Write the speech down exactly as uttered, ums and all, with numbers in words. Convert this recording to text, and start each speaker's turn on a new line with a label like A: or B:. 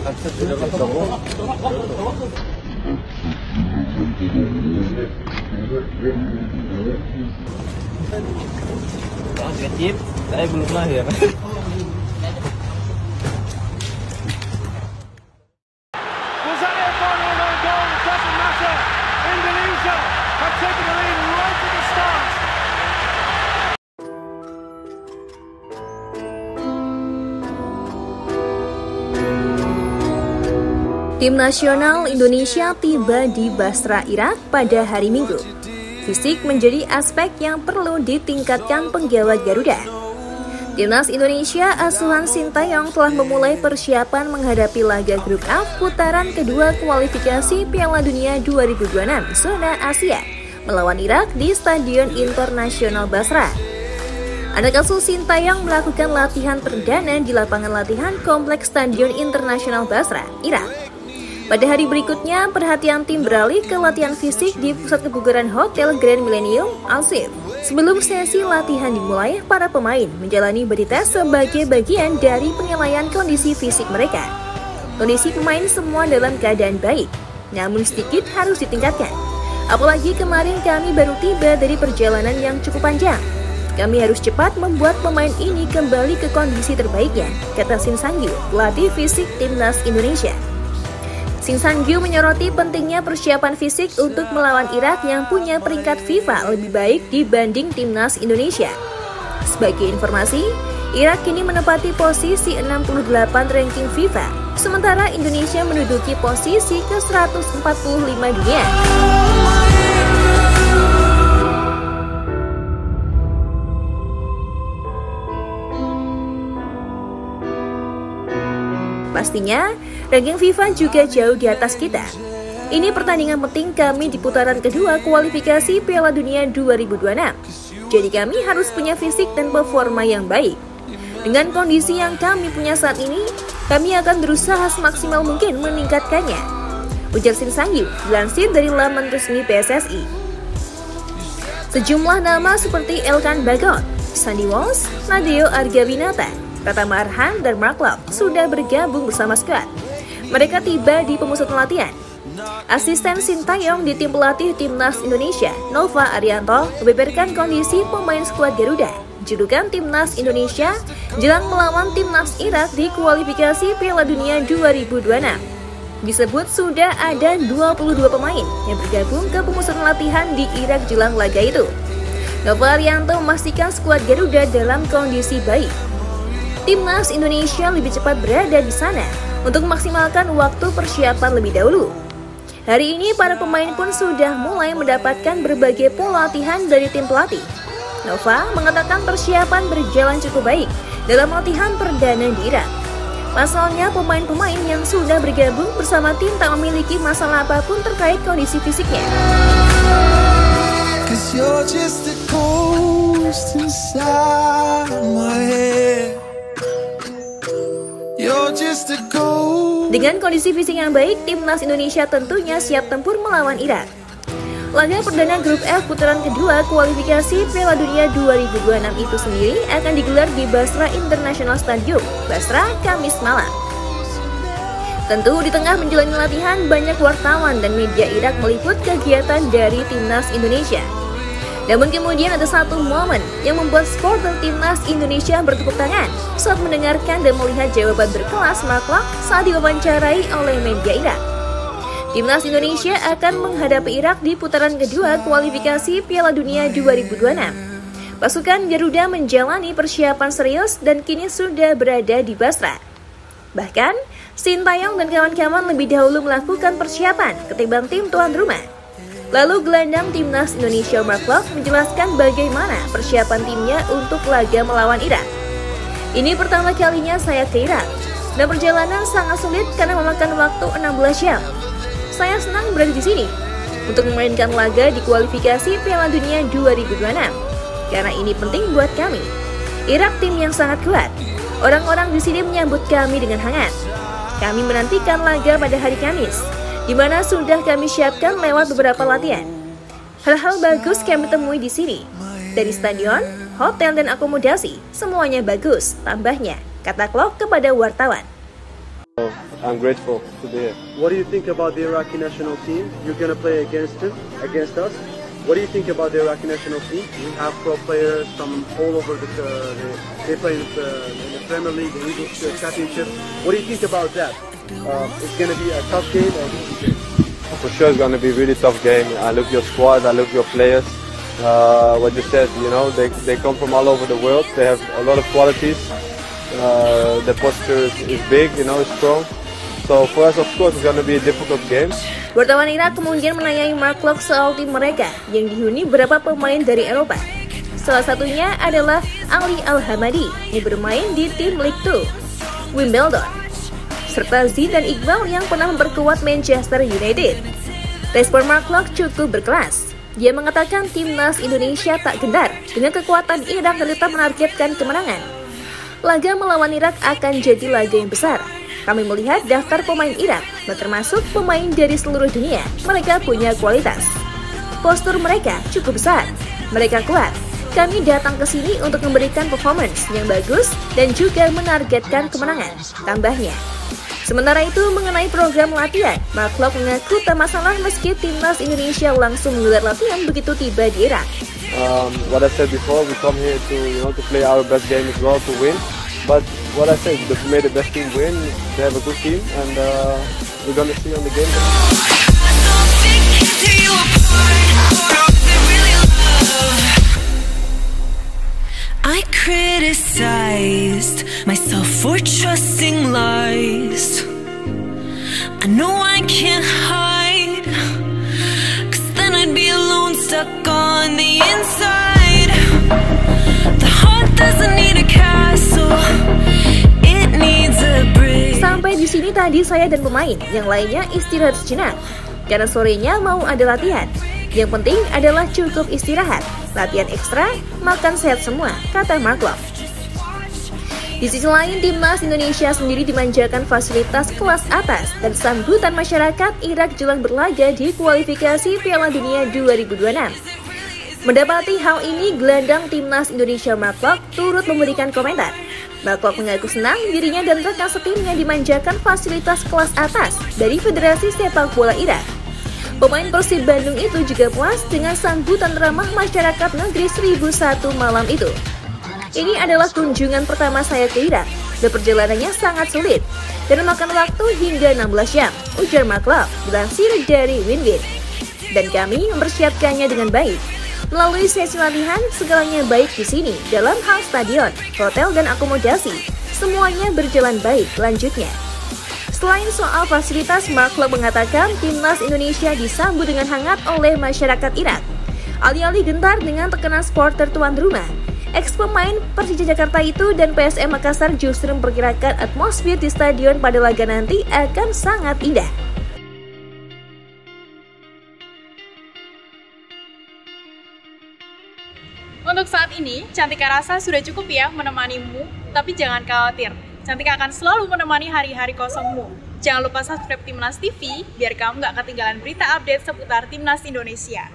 A: Kecil, saya belum lahir.
B: Tim nasional Indonesia tiba di Basra, Irak pada hari Minggu. Fisik menjadi aspek yang perlu ditingkatkan penggawat Garuda. Timnas Indonesia asuhan Sintayong telah memulai persiapan menghadapi laga grup F putaran kedua kualifikasi Piala Dunia dua ribu dua puluh enam zona Asia melawan Irak di Stadion Internasional Basra. Anak asuh Sintayong melakukan latihan perdana di lapangan latihan Kompleks Stadion Internasional Basra, Irak. Pada hari berikutnya, perhatian tim beralih ke latihan fisik di pusat kebugaran Hotel Grand Millennium, Al-Sif. Sebelum sesi latihan dimulai, para pemain menjalani body test sebagai bagian dari penilaian kondisi fisik mereka. Kondisi pemain semua dalam keadaan baik, namun sedikit harus ditingkatkan. Apalagi kemarin kami baru tiba dari perjalanan yang cukup panjang. Kami harus cepat membuat pemain ini kembali ke kondisi terbaiknya, kata Shin Sang-gyu, pelatih fisik Timnas Indonesia. Shin Sang-gyu menyoroti pentingnya persiapan fisik untuk melawan Irak yang punya peringkat FIFA lebih baik dibanding Timnas Indonesia. Sebagai informasi, Irak kini menempati posisi enam puluh delapan ranking FIFA, sementara Indonesia menduduki posisi ke seratus empat puluh lima dunia. Pastinya, ranking FIFA juga jauh di atas kita. Ini pertandingan penting kami di putaran kedua kualifikasi Piala Dunia dua ribu dua puluh enam. Jadi kami harus punya fisik dan performa yang baik. Dengan kondisi yang kami punya saat ini, kami akan berusaha semaksimal mungkin meningkatkannya, ujar Shin Sang-gyu dilansir dari laman resmi P S S I. Sejumlah nama seperti Elkan Bagot, Sandy Walsh, Nadeo Argawinata, Pratama Arhan, dan Mark Locke sudah bergabung bersama skuad. Mereka tiba di pemusatan latihan. Asisten Sintayong di tim pelatih Timnas Indonesia, Nova Arianto, membeberkan kondisi pemain skuad Garuda, julukan Timnas Indonesia, jelang melawan Timnas Irak di kualifikasi Piala Dunia dua ribu dua puluh enam. Disebut sudah ada dua puluh dua pemain yang bergabung ke pemusatan latihan di Irak jelang laga itu. Nova Arianto memastikan skuad Garuda dalam kondisi baik. Timnas Indonesia lebih cepat berada di sana untuk memaksimalkan waktu persiapan lebih dahulu. Hari ini para pemain pun sudah mulai mendapatkan berbagai pola latihan dari tim pelatih. Nova mengatakan persiapan berjalan cukup baik dalam latihan perdana di Irak. Pasalnya pemain-pemain yang sudah bergabung bersama tim tak memiliki masalah apapun terkait kondisi fisiknya. Dengan kondisi fisik yang baik, Timnas Indonesia tentunya siap tempur melawan Irak. Laga perdana grup F putaran kedua kualifikasi Piala Dunia dua ribu dua puluh enam itu sendiri akan digelar di Basra International Stadium, Basra, Kamis malam. Tentu di tengah menjalani latihan, banyak wartawan dan media Irak meliput kegiatan dari Timnas Indonesia. Namun kemudian ada satu momen yang membuat supporter Timnas Indonesia bertepuk tangan saat mendengarkan dan melihat jawaban berkelas Mark Locke saat diwawancarai oleh media Irak. Timnas Indonesia akan menghadapi Irak di putaran kedua kualifikasi Piala Dunia dua ribu dua puluh enam. Pasukan Garuda menjalani persiapan serius dan kini sudah berada di Basra. Bahkan, Sintayong dan kawan-kawan lebih dahulu melakukan persiapan ketimbang tim tuan rumah. Lalu gelandang Timnas Indonesia Mark Locke menjelaskan bagaimana persiapan timnya untuk laga melawan Irak. Ini pertama kalinya saya ke Irak, dan perjalanan sangat sulit karena memakan waktu enam belas jam. Saya senang berada di sini untuk memainkan laga di kualifikasi Piala Dunia dua ribu dua puluh enam, karena ini penting buat kami. Irak tim yang sangat kuat. Orang-orang di sini menyambut kami dengan hangat. Kami menantikan laga pada hari Kamis, di mana sudah kami siapkan lewat beberapa latihan. Hal-hal bagus kami temui di sini. Dari stadion, hotel, dan akomodasi, semuanya bagus, tambahnya, kata Locke kepada wartawan.
C: I'm grateful to be here.
D: What do you think about the Iraqi national team? You're going to play against them, against us. What do you think about the Iraqi national team? We have pro players from all over the. Uh, the they play in the, in the Premier League, the English uh, Championship. What do you think about that? Uh, it's going to be a tough game or easy game?
C: For sure, it's going to be a really tough game. I look your squad, I look your players. Uh, what you said, you know, they they come from all over the world. They have a lot of qualities. Uh, the posture is, is big, you know, strong. So for us, of course, it's going to be a difficult game.
B: Wartawan Irak kemudian menanyai Mark Locke soal tim mereka yang dihuni beberapa pemain dari Eropa. Salah satunya adalah Ali Al-Hamadi yang bermain di tim League Two, Wimbledon, serta Zidane Iqbal yang pernah memperkuat Manchester United. Respon Mark Locke cukup berkelas. Dia mengatakan timnas Indonesia tak gendar dengan kekuatan Irak dan tetap menargetkan kemenangan. Laga melawan Irak akan jadi laga yang besar. Kami melihat daftar pemain Irak, termasuk pemain dari seluruh dunia. Mereka punya kualitas. Postur mereka cukup besar. Mereka kuat. Kami datang ke sini untuk memberikan performance yang bagus dan juga menargetkan kemenangan, tambahnya. Sementara itu, mengenai program latihan, Mark Locke mengaku tak masalah meski timnas Indonesia langsung menggelar latihan begitu tiba di Irak.
C: Um, what I said before, we come here to you know to play our best game as well, to win. But what I said, we made the best team win. They have a good team, and uh, we're gonna see on the game.
E: I criticized myself for trusting lies. I know I can't hide, 'cause then I'd be alone, stuck on the inside. The heart doesn't need a castle, it needs a bridge.
B: Sampai di sini tadi saya dan pemain yang lainnya istirahat sejenak karena sorenya mau ada latihan. Yang penting adalah cukup istirahat, latihan ekstra, makan sehat semua, kata Mark Locke. Di sisi lain, timnas Indonesia sendiri dimanjakan fasilitas kelas atas dan sambutan masyarakat Irak jelang berlaga di kualifikasi Piala Dunia dua ribu dua puluh enam. Mendapati hal ini, gelandang timnas Indonesia Mark Locke turut memberikan komentar. Mark Locke mengaku senang dirinya dan rekan setimnya dimanjakan fasilitas kelas atas dari Federasi Sepak Bola Irak. Pemain Persib Bandung itu juga puas dengan sambutan ramah masyarakat negeri seribu satu malam itu. Ini adalah kunjungan pertama saya ke Irak, dan perjalanannya sangat sulit dan memakan waktu hingga enam belas jam, ujar Mark Locke, dilansir dari Winwin. Dan kami mempersiapkannya dengan baik. Melalui sesi latihan, segalanya baik di sini, dalam hal stadion, hotel, dan akomodasi. Semuanya berjalan baik, lanjutnya. Selain soal fasilitas, Mark Locke mengatakan timnas Indonesia disambut dengan hangat oleh masyarakat Irak. Alih-alih gentar dengan tekanan supporter tuan rumah, ex-pemain Persija Jakarta itu dan P S M Makassar justru memperkirakan atmosfer di stadion pada laga nanti akan sangat indah.
F: Untuk saat ini, Cantika rasa sudah cukup ya menemanimu, tapi jangan khawatir. Cantika akan selalu menemani hari-hari kosongmu. Jangan lupa subscribe Timnas T V, biar kamu gak ketinggalan berita update seputar Timnas Indonesia.